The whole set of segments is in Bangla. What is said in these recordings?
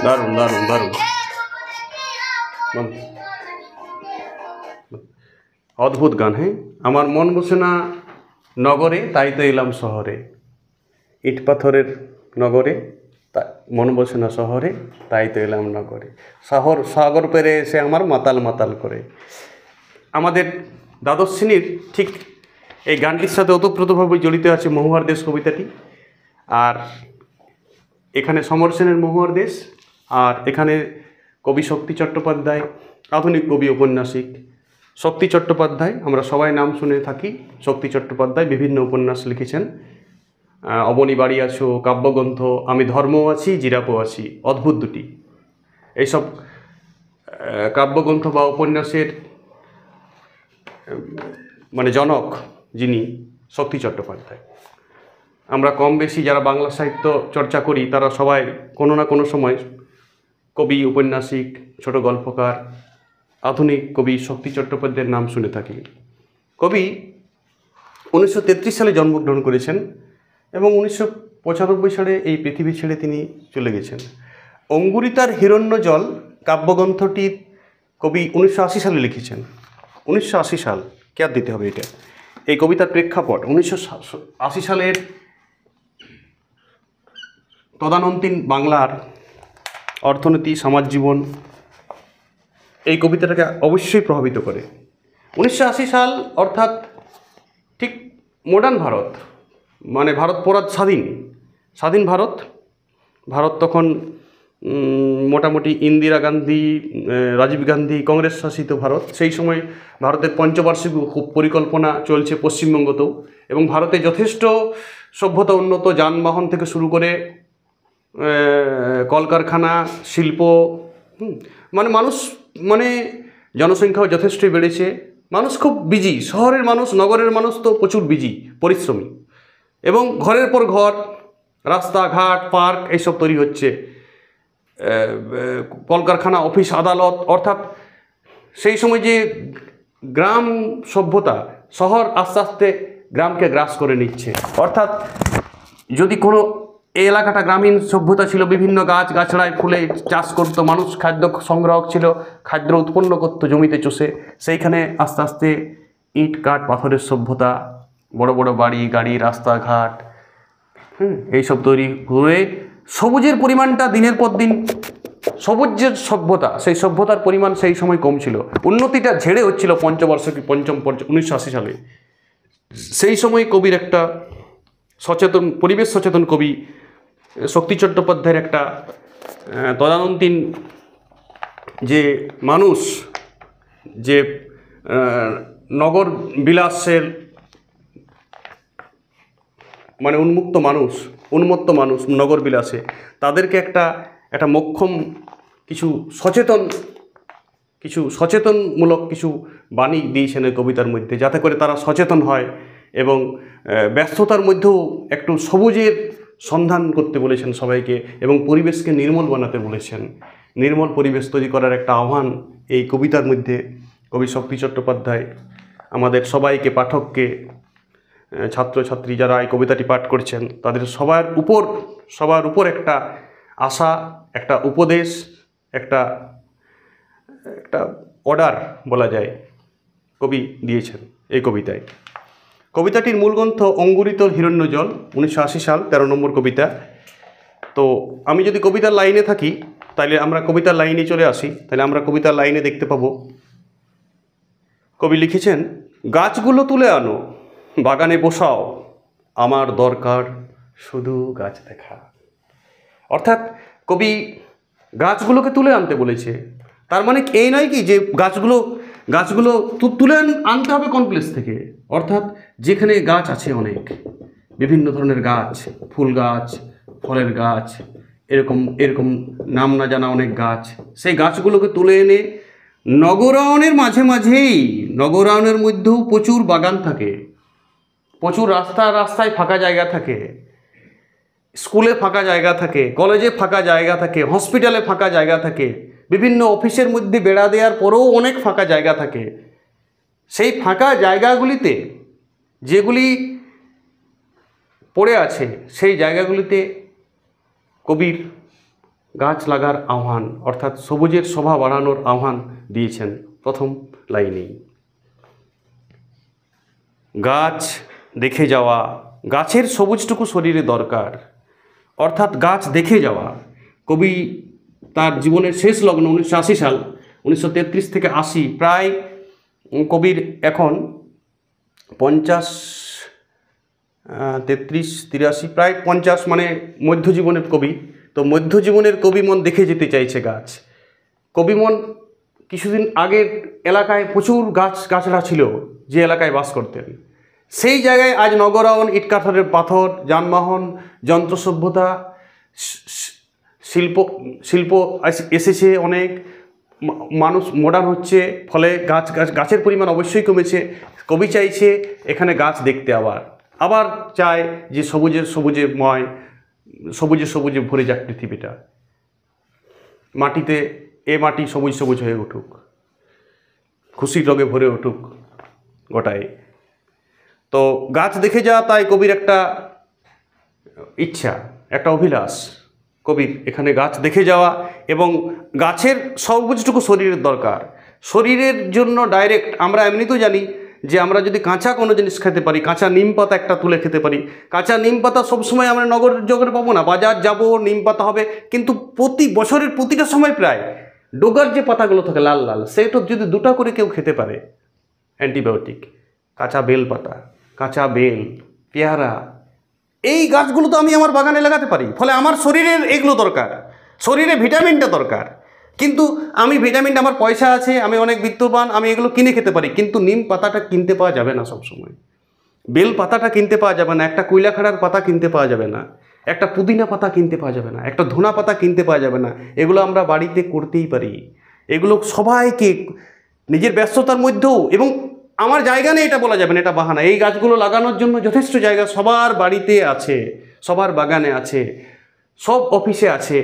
দারুণ দারুণ দারুণ, অদ্ভুত গান। হ্যাঁ, আমার মন বসে না নগরে, তাই তো এলাম শহরে। ইট পাথরের নগরে, মন বসে না শহরে, তাই তো এলাম নগরে। সাগর পেরে এসে আমার মাতাল মাতাল করে। আমাদের দ্বাদশ শ্রেণীর ঠিক এই গানটির সাথে ওতপ্রোতভাবে জড়িত আছে মহুয়ার দেশ কবিতাটি। আর এখানে সমর সেনের মহুয়ার দেশ, আর এখানে কবি শক্তি চট্টোপাধ্যায়, আধুনিক কবি ঔপন্যাসিক শক্তি চট্টোপাধ্যায়। আমরা সবাই নাম শুনে থাকি। শক্তি চট্টোপাধ্যায় বিভিন্ন উপন্যাস লিখেছেন। অবনী বাড়ি আছো, কাব্যগ্রন্থ, আমি ধর্মও আছি, জিরাপও আছি, অদ্ভুত দুটি, এইসব কাব্যগ্রন্থ বা উপন্যাসের মানে জনক যিনি, শক্তি চট্টোপাধ্যায়। আমরা কম বেশি যারা বাংলা সাহিত্য চর্চা করি তারা সবাই কোনো না কোনো সময় কবি, উপন্যাসিক, ছোট গল্পকার, আধুনিক কবি শক্তি চট্টোপাধ্যায়ের নাম শুনে থাকি। কবি 1933 সালে জন্মগ্রহণ করেছেন এবং 1995 সালে এই পৃথিবী ছেড়ে তিনি চলে গেছেন। অঙ্গুরিতার হিরণ্যজল কাব্যগ্রন্থটি কবি 1980 সালে লিখেছেন। 1980 সাল, কে আর দিতে হবে এটা। এই কবিতার প্রেক্ষাপট 1980 সালের তদানীন্তন বাংলার অর্থনীতি, সমাজ জীবন এই কবিতাটাকে অবশ্যই প্রভাবিত করে। 1980 সাল অর্থাৎ ঠিক মডার্ন ভারত, মানে ভারত পুরা স্বাধীন ভারত তখন মোটামুটি ইন্দিরা গান্ধী, রাজীব গান্ধী কংগ্রেস শাসিত ভারত। সেই সময় ভারতের পঞ্চবার্ষিক পরিকল্পনা চলছে পশ্চিমবঙ্গতেও, এবং ভারতে যথেষ্ট সভ্যতা উন্নত, যানবাহন থেকে শুরু করে কলকারখানা, শিল্প, মানে মানুষ, মানে জনসংখ্যাও যথেষ্টই বেড়েছে। মানুষ খুব বিজি, শহরের মানুষ, নগরের মানুষ তো প্রচুর বিজি, পরিশ্রমী, এবং ঘরের পর ঘর, রাস্তাঘাট, পার্ক এইসব তৈরি হচ্ছে, কলকারখানা, অফিস, আদালত। অর্থাৎ সেই সময় যে গ্রাম সভ্যতা, শহর আস্তে আস্তে গ্রামকে গ্রাস করে নিচ্ছে। অর্থাৎ যদি কোনো এই এলাকাটা গ্রামীণ সভ্যতা ছিল, বিভিন্ন গাছ গাছড়ায় ফুলে চাষ করতো মানুষ, খাদ্য সংগ্রাহক ছিল, খাদ্য উৎপন্ন করতো জমিতে চষে। সেইখানে আস্তে আস্তে ইট কাঠ পাথরের সভ্যতা, বড় বড় বাড়ি গাড়ি, রাস্তাঘাট, এইসব তৈরি হয়ে সবুজের পরিমাণটা দিনের পর দিন, সবুজের সভ্যতা, সেই সভ্যতার পরিমাণ সেই সময় কম ছিল। উন্নতিটা ঝেড়ে হচ্ছিল পঞ্চবার্ষিকী, 1980 সালে। সেই সময় কবির একটা সচেতন, পরিবেশ সচেতন কবি শক্তি চট্টোপাধ্যায়ের একটা তদানীন্তন যে মানুষ, যে নগর বিলাসের মানে উন্মত্ত মানুষ নগর বিলাসে, তাদেরকে একটা মোক্ষম কিছু সচেতনমূলক কিছু বাণী দিয়েছেন এই কবিতার মধ্যে, যাতে করে তারা সচেতন হয় এবং ব্যস্ততার মধ্যেও একটু সবুজের সন্ধান করতে বলেছেন সবাইকে, এবং পরিবেশকে নির্মল বানাতে বলেছেন। নির্মল পরিবেশ তৈরি করার একটা আহ্বান এই কবিতার মধ্যে কবি শক্তি চট্টোপাধ্যায় আমাদের সবাইকে, পাঠককে, ছাত্রছাত্রী যারা এই কবিতাটি পাঠ করছেন তাদের সবার উপর একটা আশা, একটা উপদেশ, একটা অর্ডার বলা যায় কবি দিয়েছেন এই কবিতায়। কবিতাটির মূল গ্রন্থ অঙ্গুরিতর হিরণ্যজল, 1980 সাল, 13 নম্বর কবিতা। তো আমি যদি কবিতার লাইনে থাকি তাহলে আমরা কবিতার লাইনে চলে আসি, তাহলে আমরা কবিতার লাইনে দেখতে পাবো কবি লিখেছেন, গাছগুলো তুলে আনো, বাগানে বসাও, আমার দরকার শুধু গাছ দেখা। অর্থাৎ কবি গাছগুলোকে তুলে আনতে বলেছে। তার মানে এই নয় কি যে গাছগুলো তুলে আনতে হবে কোন প্লেস থেকে, অর্থাৎ যেখানে গাছ আছে অনেক, বিভিন্ন ধরনের গাছ, ফুল গাছ, ফলের গাছ, এরকম নাম না জানা অনেক গাছ, সেই গাছগুলোকে তুলে এনে নগরায়নের নগরায়নের মধ্যেও প্রচুর বাগান থাকে, প্রচুর রাস্তায় ফাঁকা জায়গা থাকে, স্কুলে ফাঁকা জায়গা থাকে, কলেজে ফাঁকা জায়গা থাকে, হসপিটালে ফাঁকা জায়গা থাকে, বিভিন্ন অফিসের মধ্যে বেড়া দেওয়ার পরেও অনেক ফাঁকা জায়গা থাকে। সেই ফাঁকা জায়গাগুলিতে যেগুলি পড়ে আছে, সেই জায়গাগুলিতে কবির গাছ লাগার আহ্বান অর্থাৎ সবুজের শোভা বাড়ানোর আহ্বান দিয়েছেন প্রথম লাইনেই। গাছ দেখে যাওয়া, গাছের সবুজটুকু শরীরে দরকার, অর্থাৎ গাছ দেখে যাওয়া। কবি তার জীবনের শেষ লগ্ন 1980 সাল, 1933 থেকে 80, প্রায় কবির এখন 50, 33, 83, প্রায় 50, মানে মধ্যজীবনের কবি। তো মধ্যজীবনের কবি মন দেখে যেতে চাইছে গাছ। কবি মন কিছুদিন আগের এলাকায় প্রচুর গাছগাছড়া ছিল, যে এলাকায় বাস করতেন। সেই জায়গায় আজ নগরায়ন, ইটকাঠের পাথর, যানবাহন, যন্ত্র সভ্যতা, শিল্প এসেছে, অনেক মানুষ মডার্ন হচ্ছে, ফলে গাছের পরিমাণ অবশ্যই কমেছে। কবি চাইছে এখানে গাছ দেখতে, আবার চায় যে সবুজে ভরে যাক পৃথিবীটা, মাটিতে মাটি সবুজ সবুজ হয়ে উঠুক, খুশির রঙে ভরে উঠুক গোটায়। তো গাছ দেখে যাওয়া তাই কবির একটা ইচ্ছা, একটা অভিলাষ কবির, এখানে গাছ দেখে যাওয়া। এবং গাছের সবুজটুকু শরীরের দরকার। শরীরের জন্য ডাইরেক্ট আমরা এমনিতেও জানি যে আমরা যদি কাঁচা কোনো জিনিস খেতে পারি, কাঁচা নিম পাতা একটা তুলে খেতে পারি। কাঁচা নিম পাতা সবসময় আমরা জগরে পাবো না, বাজার যাব নিম পাতা হবে, কিন্তু প্রতি বছরের প্রতিটা সময় প্রায় ডোগার যে পাতাগুলো থাকে লাল লাল, সেটা যদি দুটা করে কেউ খেতে পারে অ্যান্টিবায়োটিক। কাঁচা বেল পাতা, কাঁচা বেল, পেয়ারা, এই গাছগুলো তো আমি আমার বাগানে লাগাতে পারি। ফলে আমার শরীরের এগুলো দরকার, শরীরে ভিটামিনটা দরকার। কিন্তু আমি ভিটামিনটা, আমার পয়সা আছে, আমি অনেক বিত্তবান, আমি এগুলো কিনে খেতে পারি, কিন্তু নিম পাতাটা কিনতে পাওয়া যাবে না সবসময়, বেল পাতাটা কিনতে পাওয়া যাবে না, একটা কুইলাখাড়ার পাতা কিনতে পাওয়া যাবে না, একটা পুদিনা পাতা কিনতে পাওয়া যাবে না, একটা ধনা পাতা কিনতে পাওয়া যাবে না। এগুলো আমরা বাড়িতে করতেই পারি। এগুলো সবাইকে নিজের ব্যস্ততার মধ্যেও, এবং আমার জায়গা নেই এটা বলা যাবে না, এটা বাহানা। এই গাছগুলো লাগানোর জন্য যথেষ্ট জায়গা সবার বাড়িতে আছে, সবার বাগানে আছে, সব অফিসে আছে,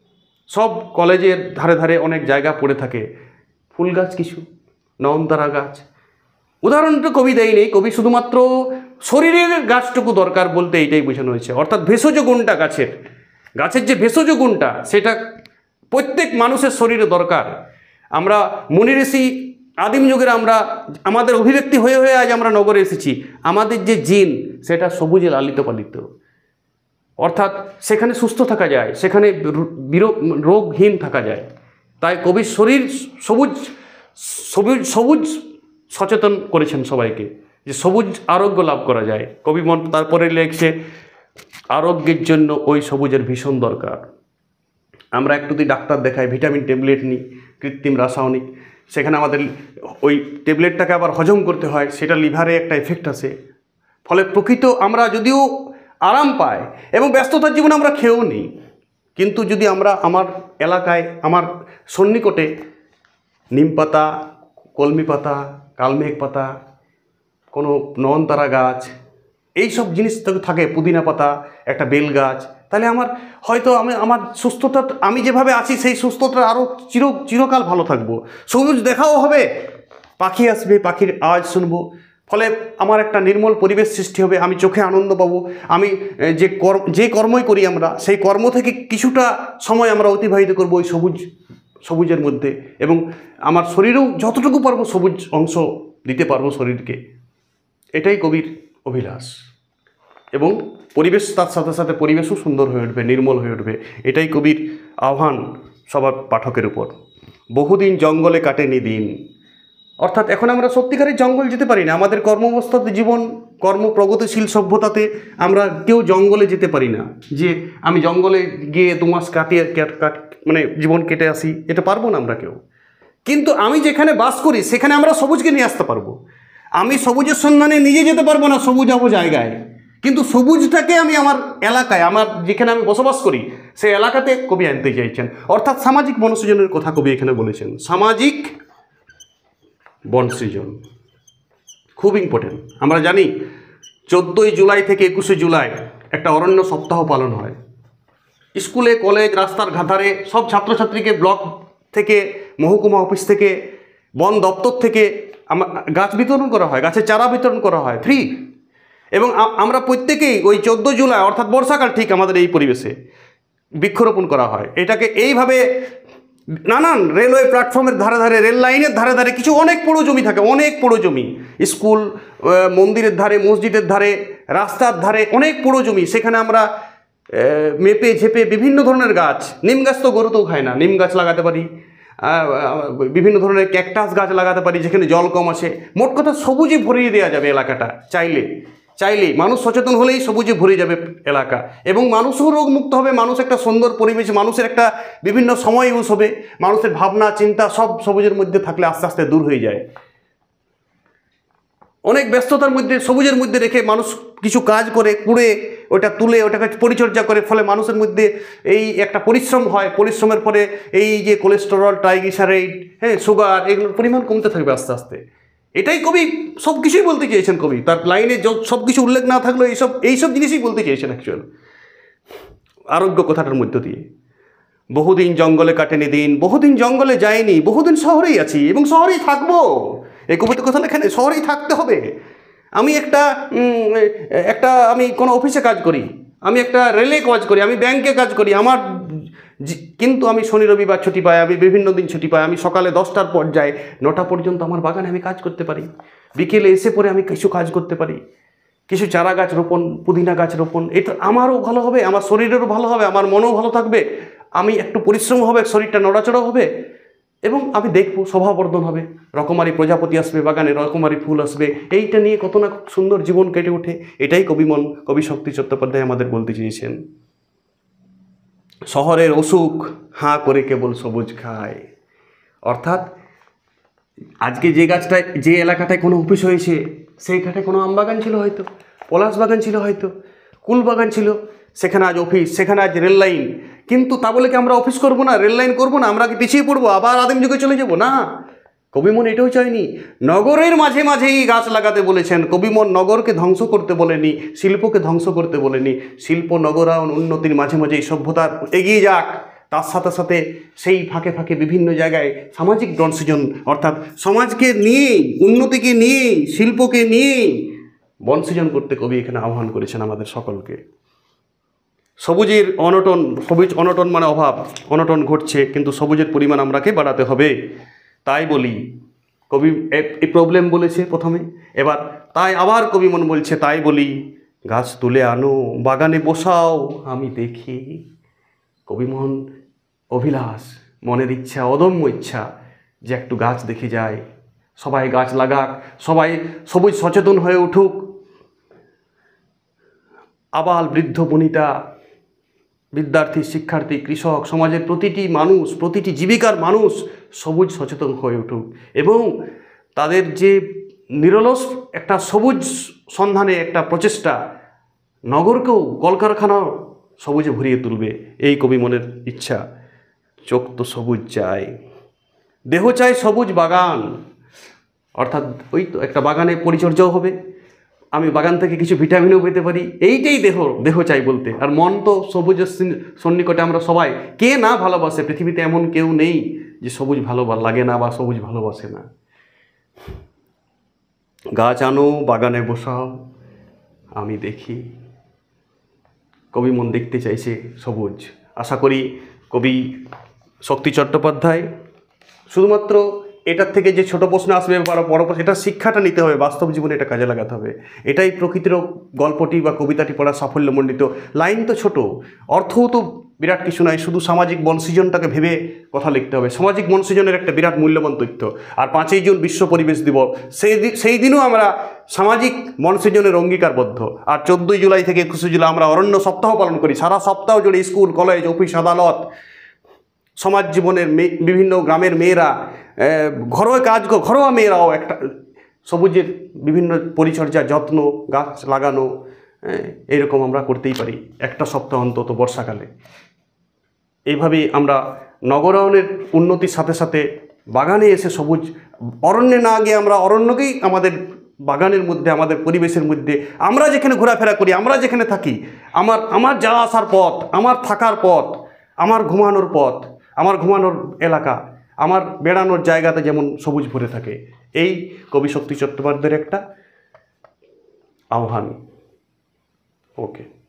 সব কলেজের ধারে ধারে অনেক জায়গা পড়ে থাকে। ফুল গাছ কিছু, নয়নতারা গাছ, উদাহরণটা কবি দেয়নি। কবি শুধুমাত্র শরীরের গাছটুকু দরকার বলতে এইটাই বোঝানো হয়েছে। অর্থাৎ ভেষজ গুণটা গাছের যে ভেষজ গুণটা, সেটা প্রত্যেক মানুষের শরীরে দরকার। আমরা মুনি ঋষি আদিম যুগের আমাদের অভিব্যক্তি হয়ে হয়ে আজ আমরা নগরে এসেছি। আমাদের যে জিন, সেটা সবুজে লালিত পালিত, অর্থাৎ সেখানে সুস্থ থাকা যায়, সেখানে রোগহীন থাকা যায়। তাই কবির শরীর সবুজ সবুজ সবুজ সচেতন করেছেন সবাইকে, যে সবুজ আরোগ্য লাভ করা যায়। কবি মন তারপরে লিখছে, আরোগ্যের জন্য ওই সবুজের ভীষণ দরকার। আমরা একটু ডাক্তার দেখাই, ভিটামিন ট্যাবলেট নিই, কৃত্রিম রাসায়নিক, সেখানে আমাদের ওই ট্যাবলেটটাকে আবার হজম করতে হয়, সেটা লিভারে একটা এফেক্ট আসে। ফলে প্রকৃত আমরা যদিও আরাম পাই এবং ব্যস্ততার জীবনে আমরা খেয়েও নিই, কিন্তু যদি আমরা আমার এলাকায়, আমার সন্নিকটে নিম পাতা, কলমি পাতা, কালমেঘ পাতা, কোনো নয়নতারা গাছ, এইসব জিনিস থাকে, পুদিনা পাতা, একটা বেল গাছ, তাহলে আমার সুস্থতা, আমি যেভাবে আছি সেই সুস্থতা আরও চিরকাল ভালো থাকবো। সবুজ দেখাও হবে, পাখি আসবে, পাখির আওয়াজ শুনবো, ফলে আমার একটা নির্মল পরিবেশ সৃষ্টি হবে, আমি চোখে আনন্দ পাবো। আমি যে কর্মই করি আমরা, সেই কর্ম থেকে কিছুটা সময় আমরা অতিবাহিত করবো ওই সবুজের মধ্যে, এবং আমার শরীরেও যতটুকু পারবো সবুজ অংশ দিতে পারবো শরীরকে। এটাই কবির অভিলাষ। এবং পরিবেশ, তার সাথে সাথে পরিবেশও সুন্দর হয়ে উঠবে, নির্মল হয়ে উঠবে। এটাই কবির আহ্বান সবার পাঠকের উপর। বহুদিন জঙ্গলে কাটেনি দিন, অর্থাৎ এখন আমরা সত্যিকারের জঙ্গল যেতে পারি না। আমাদের কর্মব্যস্ততা জীবন, প্রগতিশীল সভ্যতাতে আমরা কেউ জঙ্গলে যেতে পারি না, যে আমি জঙ্গলে গিয়ে 2 মাস মানে জীবন কেটে আসি, এটা পারবো না আমরা কেউ। কিন্তু আমি যেখানে বাস করি সেখানে আমরা সবুজকে নিয়ে আসতে পারবো। আমি সবুজের সন্ধানে নিজে যেতে পারবো না সবুজাভ জায়গায়, কিন্তু সবুজটাকে আমি আমার এলাকায়, আমার যেখানে আমি বসবাস করি সেই এলাকাতে কবি আনতে চাইছেন। অর্থাৎ সামাজিক বনসৃজনের কথা কবি এখানে বলেছেন। সামাজিক বনসৃজন খুব ইম্পর্টেন্ট। আমরা জানি 14ই জুলাই থেকে 21শে জুলাই একটা অরণ্য সপ্তাহ পালন হয়। স্কুলে, কলেজ, রাস্তার ধারে সব ছাত্রছাত্রীকে ব্লক থেকে, মহকুমা অফিস থেকে, বন দপ্তর থেকে গাছ বিতরণ করা হয়, গাছের চারা বিতরণ করা হয় ফ্রি। এবং আমরা প্রত্যেকেই ওই 14 জুলাই অর্থাৎ বর্ষাকাল, ঠিক আমাদের এই পরিবেশে বৃক্ষরোপণ করা হয়। এটাকে এইভাবে নানান রেলওয়ে প্ল্যাটফর্মের ধারে ধারে, রেল লাইনের ধারে ধারে কিছু অনেক বড়ো জমি থাকে, অনেক বড়ো জমি, স্কুল, মন্দিরের ধারে, মসজিদের ধারে, রাস্তার ধারে অনেক বড়ো জমি, সেখানে আমরা মেপে ঝেপে বিভিন্ন ধরনের গাছ, নিম গাছ তো গরুতেও খায় না, নিম গাছ লাগাতে পারি, বিভিন্ন ধরনের ক্যাকটাস গাছ লাগাতে পারি যেখানে জল কম আসে। মোট কথা সবুজে ভরিয়ে দেওয়া যাবে এলাকাটা, চাইলেই মানুষ সচেতন হলেই সবুজে ভরে যাবে এলাকা, এবং মানুষও রোগমুক্ত হবে, মানুষ একটা সুন্দর পরিবেশ, মানুষের একটা বিভিন্ন সময় ইউজ হবে, মানুষের ভাবনা চিন্তা সব সবুজের মধ্যে থাকলে আস্তে আস্তে দূর হয়ে যায়। অনেক ব্যস্ততার মধ্যে সবুজের মধ্যে রেখে মানুষ কিছু কাজ করে, কুড়ে ওটা তুলে ওটাকে পরিচর্যা করে, ফলে মানুষের মধ্যে এই একটা পরিশ্রম হয়, পরিশ্রমের ফলে এই যে কোলেস্টেরল, ট্রাইগ্লিসারাইড, সুগার, এগুলোর পরিমাণ কমতে থাকবে আস্তে আস্তে। এটাই কবি সব কিছুই বলতে চেয়েছেন। কবি তার লাইনে সব কিছু উল্লেখ না থাকলেও এইসব জিনিসই বলতে চেয়েছেন অ্যাকচুয়াল আরোগ্য কথাটার মধ্য দিয়ে। বহুদিন জঙ্গলে কাটেনি দিন, বহুদিন জঙ্গলে যায়নি, বহুদিন শহরেই আছি এবং শহরেই থাকবো। এই কবিতার কথা লেখেন, শহরেই থাকতে হবে। আমি আমি কোনো অফিসে কাজ করি, আমি একটা রেলে কাজ করি, আমি ব্যাংকে কাজ করি, কিন্তু আমি শনি রবিবার ছুটি পাই, আমি বিভিন্ন দিন ছুটি পাই, আমি সকালে 10টার পর যাই, 9টা পর্যন্ত আমার বাগানে আমি কাজ করতে পারি, বিকেলে এসে পরে আমি কিছু কাজ করতে পারি, কিছু চারা গাছ রোপণ, পুদিনা গাছ রোপণ। এটা আমারও ভালো হবে, আমার শরীরেরও ভালো হবে, আমার মনও ভালো থাকবে, আমি একটু পরিশ্রম হবে, শরীরটা নড়াচড়া হবে, এবং আমি দেখবো স্বভাববর্ধন হবে, রকমারি প্রজাপতি আসবে বাগানে, রকমারি ফুল আসবে, এইটা নিয়ে কত না সুন্দর জীবন কেটে ওঠে। এটাই কবি শক্তি চট্টোপাধ্যায় আমাদের বলতে চেয়েছেন। শহরের অসুখ হাঁ করে কেবল সবুজ খায়। অর্থাৎ আজকে যে এলাকাটায় কোনো অফিস হয়েছে, সেইখানে কোনো আম বাগান ছিল হয়তো, পলাশ বাগান ছিল হয়তো, কুল বাগান ছিল, সেখানে আজ অফিস, সেখানে আজ রেল লাইন। কিন্তু তা বলে কি আমরা অফিস করবো না, রেল লাইন করবো না, আমরা কি পিছিয়ে পড়বো, আবার আদিম যুগে চলে যাবো? না, কবিমন এটাও চায়নি। নগরের মাঝে মাঝেই গাছ লাগাতে বলেছেন। কবিমন নগরকে ধ্বংস করতে বলেনি, শিল্পকে ধ্বংস করতে বলেনি। শিল্প, নগরায়ন, উন্নতির মাঝে মাঝেই সভ্যতার এগিয়ে যাক, তার সাথে সাথে সেই ফাঁকে ফাঁকে বিভিন্ন জায়গায় সামাজিক বনসৃজন, অর্থাৎ সমাজকে নিয়েই, উন্নতিকে নিয়েই, শিল্পকে নিয়েই বনসৃজন করতে কবি এখানে আহ্বান করেছেন আমাদের সকলকে। সবুজ অনটন মানে অভাব, অনটন ঘটছে, কিন্তু সবুজের পরিমাণ আমরাকে বাড়াতে হবে। তাই বলি, কবি এই প্রবলেম বলেছে প্রথমে, এবার তাই আবার কবি মন বলছে, তাই বলি গাছ তুলে আনো, বাগানে বসাও, আমি দেখি। কবিমোহন অভিলাষ, মনের ইচ্ছা, অদম্য ইচ্ছা যে একটু গাছ দেখে যায়, সবাই গাছ লাগাক, সবাই সবুজ সচেতন হয়ে উঠুক, আবাল বৃদ্ধ বনিতা, বিদ্যার্থী, শিক্ষার্থী, কৃষক, সমাজের প্রতিটি মানুষ, প্রতিটি জীবিকার মানুষ সবুজ সচেতন হয়ে উঠুক, এবং তাদের যে নিরলস একটা সবুজ সন্ধানে একটা প্রচেষ্টা নগরকেও, কলকারখানাও সবুজে ভরিয়ে তুলবে। এই কবি মনের ইচ্ছা। চোখ তো সবুজ চাই, দেহ চাই সবুজ বাগান, অর্থাৎ ওই তো একটা বাগানে পরিচর্যাও হবে, আমি বাগান থেকে কিছু ভিটামিনও পেতে পারি, এইটাই দেহ চাই বলতে। আর মন তো সবুজের সন্নিকটে আমরা সবাই, কে না ভালোবাসে? পৃথিবীতে এমন কেউ নেই যে সবুজ ভালো লাগে না বা সবুজ ভালোবাসে না। গাছ আনো, বাগানে বসাও, আমি দেখি। কবি মন দেখতে চাইছে সবুজ। আশা করি কবি শক্তি চট্টোপাধ্যায় শুধুমাত্র এটার থেকে যে ছোট প্রশ্ন আসবে বা বড় প্রশ্ন, এটা শিক্ষাটা নিতে হবে, বাস্তব জীবনে এটা কাজে লাগাতে হবে। এটাই প্রকৃতির গল্পটি বা কবিতাটি পড়া সাফল্যমণ্ডিত। লাইন তো ছোট, অর্থও তো বিরাট কিছু নয়, শুধু সামাজিক বনসৃজনটাকে ভেবে কথা লিখতে হবে। সামাজিক বনসৃজনের একটা বিরাট মূল্যবান তথ্য। আর 5ই জুন বিশ্ব পরিবেশ দিবস, সেই দিনও আমরা সামাজিক বনসৃজনের অঙ্গীকারবদ্ধ। আর 14ই জুলাই থেকে 21শে জুলাই আমরা অরণ্য সপ্তাহ পালন করি। সারা সপ্তাহ জুড়ে স্কুল, কলেজ, অফিস, আদালত, সমাজ জীবনের বিভিন্ন গ্রামের মেয়েরা, ঘরোয়া মেয়েরাও একটা সবুজের বিভিন্ন পরিচর্যা, যত্ন, গাছ লাগানো, এইরকম আমরা করতেই পারি একটা সপ্তাহ অন্তত বর্ষাকালে। এইভাবেই আমরা নগরায়নের উন্নতির সাথে সাথে বাগানে এসে সবুজ, অরণ্যে না গিয়ে আমরা অরণ্যকেই আমাদের বাগানের মধ্যে, আমাদের পরিবেশের মধ্যে, আমরা যেখানে ঘোরাফেরা করি, আমরা যেখানে থাকি, আমার যাওয়া আসার পথ, আমার থাকার পথ, আমার ঘুমানোর পথ, আমার ঘুমানোর এলাকা, আমার বেড়ানোর জায়গাতে যেমন সবুজ ভরে থাকে। এই কবি শক্তি চট্টোপাধ্যায়ের একটা আহ্বান। ওকে।